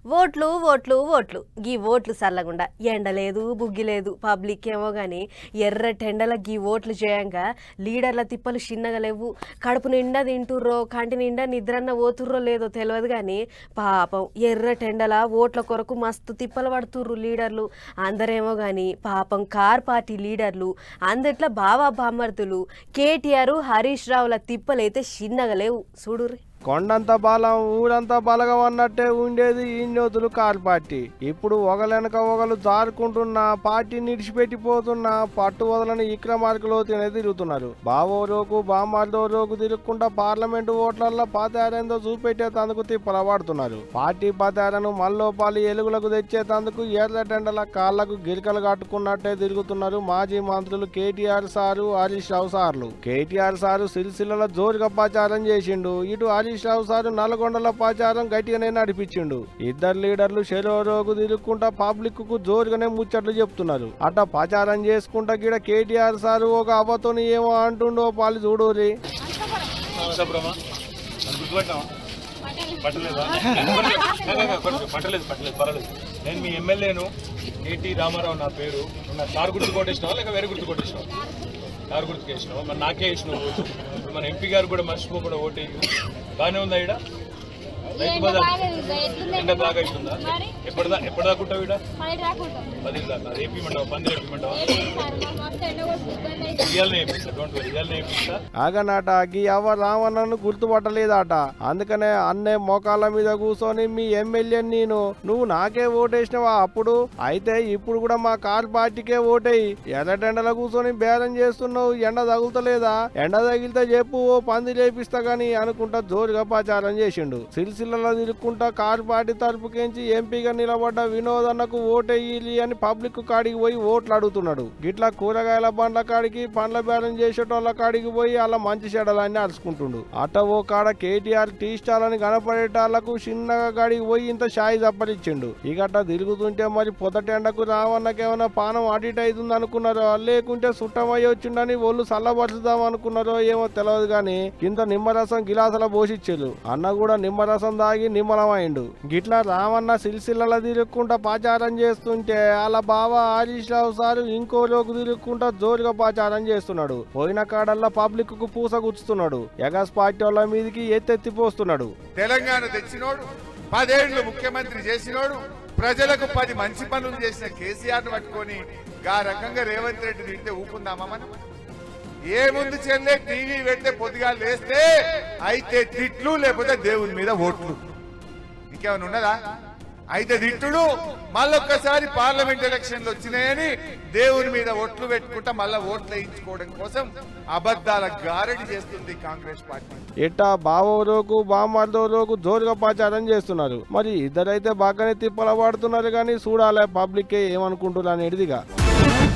ఓట్లు ఓట్లు ఓట్లు గీ ఓట్లు సల్లగుండా ఎండ లేదు బుగ్గి లేదు పబ్లిక్ ఏమో గాని ఎర్ర టెండల గీ ఓట్లు చేయంగా లీడర్ల తిప్పలు చిన్నగా లేవు కడుపు నిండా తింటుర్రో కంటి నిండా నిద్రన్న పోతుర్రో లేదో తెలియదు కానీ పాపం ఎర్ర టెండల ఓట్ల కొరకు మస్తు తిప్పలు పడుతుర్రు లీడర్లు అందరేమో గాని పాపం కార్ పార్టీ లీడర్లు అందట్ల బావా బామ్మర్దులు కేటీఆర్ హరీష్ రావుల తిప్పలైతే చిన్నగా లేవు చూడుర్రి. కొండంత బలం ఊరంతా బలగం అన్నట్టే ఉండేది ఈ జ్యోతులు కారు పార్టీ. ఇప్పుడు ఒకలెనక ఒకలు జారుకుంటున్నా పార్టీ నిడిచిపెట్టిపోతున్నా పట్టు వదలని ఇక్రమార్కులోతేనే తిరుగుతున్నారు. బావో రోకు బామ్మార్దో రోకు తిరుగుకుంటా పార్లమెంటు ఓట్లల్లో పతారేందో చూపెట్టేందుకు తిప్పల పడుతున్నారు. పార్టీ పతారను మల్లోపాలి ఎలుగులకు తెచ్చేందుకు ఎర్ర టెండల కాళ్లకు గిరికలు కట్టుకున్నట్టే తిరుగుతున్నారు మాజీ మంత్రులు కేటీఆర్ సారు హరీష్ రావు సార్లు. కేటీఆర్ సారు సిరిసిల్లలో జోరుగా ప్రచారం చేసిండు. ఇటు హరీష్ రావు సారు నల్గొండల ప్రచారం గట్టిగానే నడిపించిండు. ఇద్దరు లీడర్లు చెరోరోగు తిరుగుకుంటా పబ్లిక్ కు జోరుగానే ముచ్చట్లు చెప్తున్నారు. అట్ట ప్రచారం చేసుకుంటా గిడ కేటీఆర్ సారు ఒక అవ్వతోని ఏమో అంటుండో పాలు చూడూరి. నేను మీ ఎమ్మెల్యేను కేటీ రామారావు నా పేరు. కారు గుర్తు కొట్టేసినావా లేక వేరే గుర్తు కొట్టేసినావా? కారు గుర్తుకు వేసినావు, మరి నాకే వేసినావు ఓటు. మన ఎంపీ గారు కూడా మర్చిపో కూడా ఓటు బాగానే ఉందా ఈడ? రైతు బజార్ ఎండ బాగా అవుతుందా? ఎప్పటిదాకా ఉంటావు ఈడ? 10 దాకా. రేపిమంటావా? 10 రేపిమంటావా? ఇయ్యాలనే వేపిస్తా, డోంట్ వరీ, ఇయ్యాలనే వేపిస్తా. ఆగనాట గీ అవ్వ రావణను గుర్తుపట్టలేదట. అందుకనే అన్నే మోకాళ్ళ మీద కూర్చొని మీ ఎమ్మెల్యే నువ్వు నాకే ఓటేసినవా అప్పుడు? అయితే ఇప్పుడు కూడా మా కార్ పార్టీకే ఓటేయి. ఎర్రటెండల కూర్చొని బేరం చేస్తున్నావు, ఎండ తగులుతలేదా? ఎండ తగిలితే చెప్పు, ఓ పంది లేపిస్తా గాని అనుకుంటా జోరుగా ప్రచారం చేసిండు. సిరిసిల్లలో తిరుక్కుంటా కారు పార్టీ తరపుకించి ఎంపీగా నిలబడ్డ వినోద్ అన్నకు ఓటేయాలి అని పబ్లిక్ కాడికి పోయి ఓట్లు అడుగుతున్నాడు. గిట్లా కూరగాయల బండ్ల కాడికి పండ్ల బేరం చేసేటోళ్ళ కాడికి పోయి అలా మంచి చెడలన్నీ అరుచుకుంటుండు. అట ఓ కాడ కేటీఆర్ టీ స్టాల్ అని కనపడేటాళ్లకు చిన్నగా కాడికి పోయి ఇంత షాయి తప్పనిచ్చిండు. ఇగట తిరుగుతుంటే మరి పొదటెండకు రావన్నకేమైనా పానం అడిట్ అవుతుంది అనుకున్నారో లేకుంటే సుట్టమయ్యి వచ్చిండని ఒళ్ళు చల్లబరుచుదాం అనుకున్నారో ఏమో తెలియదు గాని కింద నిమ్మరసం గిలాసల పోసిచ్చేలు. అన్న కూడా నిమ్మరసం దాగి నిమ్మలమైండు. గిట్లా రావన్న సిరిసిల్ల తిరుక్కుంటా ప్రచారం చేస్తుంటే అలా బావా హరీష్ రావు సారు ఇంకో లోకు తిరుక్కుంటా జోరుగా ప్రచారం చేస్తున్నాడు. పోయిన కాడల్లా పబ్లిక్ కు పూస గుచ్చుతున్నాడు. ఎగస్ పార్టీ వాళ్ళ మీదకి ఎత్తెత్తిపోస్తున్నాడు. తెలంగాణ తెచ్చినోడు, 10 ఏళ్లు ముఖ్యమంత్రి చేసినోడు, ప్రజలకు 10 మంచి పనులు చేసిన కేసీఆర్ ను పట్టుకొని గా రకంగా రేవంత్ రెడ్డి తింటే ఊపుకుందామా మనం? ఏముంది చెల్లె, టీవీ పెడితే పొద్దుగా లేస్తే అయితే తిట్లు లేకపోతే దేవుని మీద ఓట్లు. ఇంకేమైనా ఉన్నదా? అయితే తిట్టుడు, మళ్ళొక్కసారి పార్లమెంట్ ఎలక్షన్లు వచ్చినాయని దేవుని మీద ఓట్లు పెట్టుకుంటా మళ్ళా ఓట్లు వేయించుకోవడం కోసం అబద్దాల గారడి చేస్తుంది కాంగ్రెస్ పార్టీ. ఇట్టా బావో రోకు బామ్మార్దో రోకు జోరుగా ప్రచారం చేస్తున్నారు. మరి ఇద్దరైతే బాగానే తిప్పల పడుతున్నారు కానీ చూడాలి పబ్లిక్ ఏమనుకుంటున్నారు అనేదిగా.